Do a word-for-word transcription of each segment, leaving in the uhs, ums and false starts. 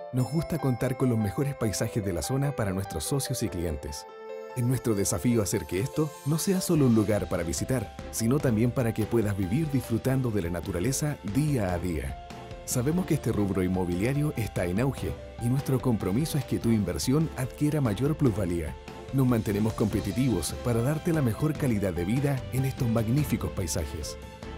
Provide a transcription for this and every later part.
Nos gusta contar con los mejores paisajes de la zona para nuestros socios y clientes. Es nuestro desafío hacer que esto no sea solo un lugar para visitar, sino también para que puedas vivir disfrutando de la naturaleza día a día. Sabemos que este rubro inmobiliario está en auge y nuestro compromiso es que tu inversión adquiera mayor plusvalía. Nos mantenemos competitivos para darte la mejor calidad de vida en estos magníficos paisajes.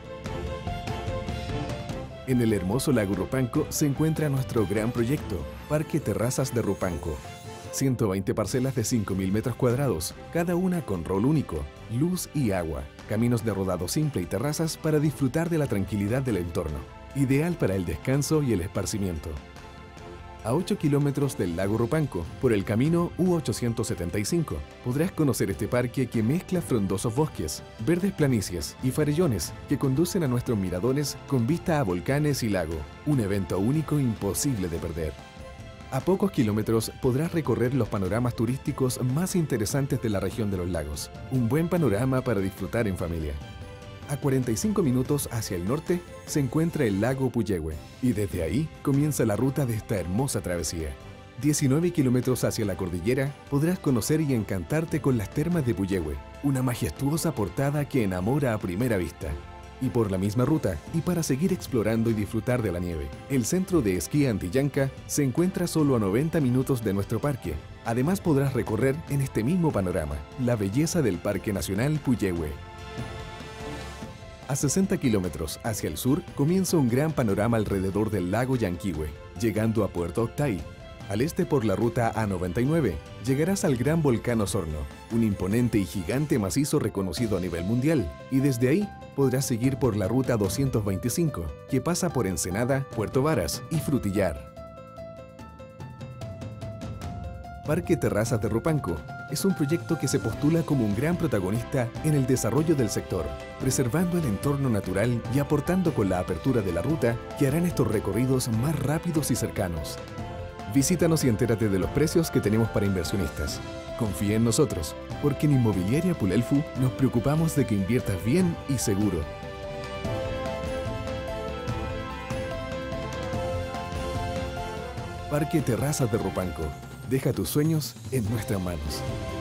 En el hermoso lago Rupanco se encuentra nuestro gran proyecto, Parque Terrazas de Rupanco. ciento veinte parcelas de cinco mil metros cuadrados, cada una con rol único, luz y agua, caminos de rodado simple y terrazas para disfrutar de la tranquilidad del entorno, ideal para el descanso y el esparcimiento. A ocho kilómetros del lago Rupanco, por el camino U ochocientos setenta y cinco, podrás conocer este parque que mezcla frondosos bosques, verdes planicies y farellones que conducen a nuestros miradores con vista a volcanes y lago, un evento único e imposible de perder. A pocos kilómetros podrás recorrer los panoramas turísticos más interesantes de la región de los lagos, un buen panorama para disfrutar en familia. A cuarenta y cinco minutos hacia el norte se encuentra el lago Puyehue y desde ahí comienza la ruta de esta hermosa travesía. diecinueve kilómetros hacia la cordillera podrás conocer y encantarte con las termas de Puyehue, una majestuosa portada que enamora a primera vista. Y por la misma ruta, y para seguir explorando y disfrutar de la nieve, el centro de esquí Antillanca se encuentra solo a noventa minutos de nuestro parque. Además podrás recorrer en este mismo panorama la belleza del Parque Nacional Puyehue. A sesenta kilómetros hacia el sur comienza un gran panorama alrededor del lago Llanquihue, llegando a Puerto Octay. Al este por la ruta A noventa y nueve, llegarás al gran volcán Osorno, un imponente y gigante macizo reconocido a nivel mundial, y desde ahí podrás seguir por la ruta doscientos veinticinco, que pasa por Ensenada, Puerto Varas y Frutillar. Parque Terrazas de Rupanco es un proyecto que se postula como un gran protagonista en el desarrollo del sector, preservando el entorno natural y aportando con la apertura de la ruta que harán estos recorridos más rápidos y cercanos. Visítanos y entérate de los precios que tenemos para inversionistas. Confía en nosotros, porque en Inmobiliaria Pulelfu nos preocupamos de que inviertas bien y seguro. Parque Terrazas de Rupanco. Deja tus sueños en nuestras manos.